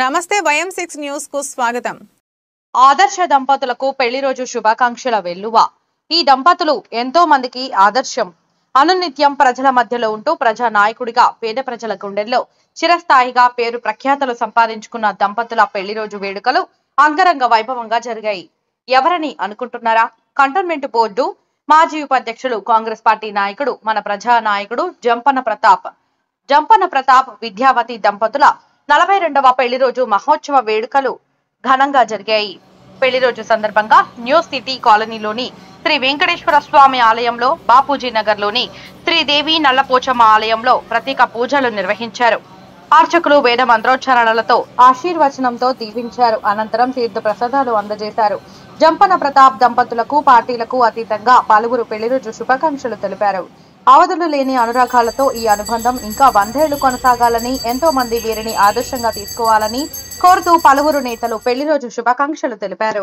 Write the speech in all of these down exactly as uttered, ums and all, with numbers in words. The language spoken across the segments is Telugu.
నమస్తే వయం సిక్స్ న్యూస్ కు స్వాగతం. ఆదర్శ దంపతులకు పెళ్లి రోజు శుభాకాంక్షల వెల్లువ. ఈ దంపతులు ఎంతో మందికి ఆదర్శం. అనునిత్యం ప్రజల మధ్యలో ఉంటూ ప్రజా నాయకుడిగా పేద ప్రజల గుండెల్లో చిరస్థాయిగా పేరు ప్రఖ్యాతలు సంపాదించుకున్న దంపతుల పెళ్లి రోజు వేడుకలు అంగరంగ వైభవంగా జరిగాయి. ఎవరని అనుకుంటున్నారా? కంటోన్మెంట్ బోర్డు మాజీ ఉపాధ్యక్షులు, కాంగ్రెస్ పార్టీ నాయకుడు, మన ప్రజా నాయకుడు జంపన ప్రతాప్ జంపన ప్రతాప్ విద్యావతి దంపతుల నలభై రెండవ పెళ్లి రోజు మహోత్సవ వేడుకలు ఘనంగా జరిగాయి. పెళ్లి రోజు సందర్భంగా న్యూ సిటీ కాలనీలోని శ్రీ వెంకటేశ్వర స్వామి ఆలయంలో, బాపూజీ నగర్ లోని శ్రీదేవి నల్లపోచమ్మ ఆలయంలో ప్రత్యేక పూజలు నిర్వహించారు. అర్చకులు వేద మంత్రోచ్చారణలతో ఆశీర్వచనంతో దీవించారు. అనంతరం తీర్థ ప్రసాదాలు అందజేశారు. జంపన ప్రతాప్ దంపతులకు పార్టీలకు అతీతంగా పలువురు పెళ్లి రోజు శుభాకాంక్షలు తెలిపారు. అవధులు లేని అనురాగాలతో ఈ అనుబంధం ఇంకా వందేళ్లు కొనసాగాలని, ఎంతో మంది వీరిని ఆదర్శంగా తీసుకోవాలని కోరుతూ పలువురు నేతలు పెళ్లి రోజు శుభాకాంక్షలు తెలిపారు.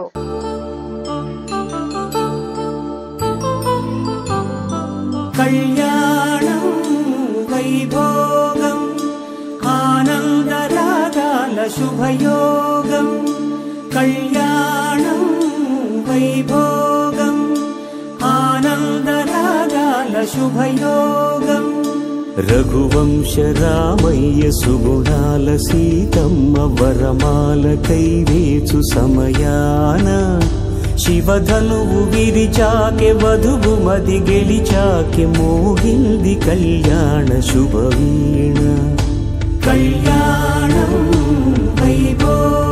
కళ్యాణం వైభోగం ఆనందరాగాల శుభయోగం. కళ్యాణం వైభోగం ఆనందరాగాల శుభయోగం. రఘువంశ రామయ్య సుగుణాల సీతమ్మ వరమాల కైవేచు సమయాన శివధనువు విరిచాకె వధువు మది గెలిచాకె మోగింది కళ్యాణ శుభవీణ. కళ్యాణం వైభోగం